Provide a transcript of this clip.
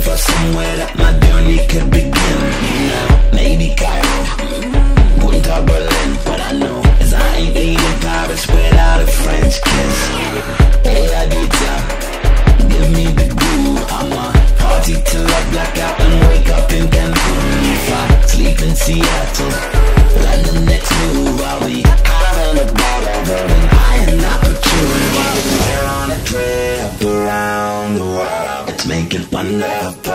for somewhere that my journey could begin. Maybe Cairo, Punta Berlin, but I know as I ain't leaving Paris without a French kiss. Hey, Aditya, give me the groove. I'ma party till I black out and wake up in Cancun. If I sleep in Seattle, then the next move I'll be having a ball of her and I am not procuring. We're on a trip around the world. It's making wonderful.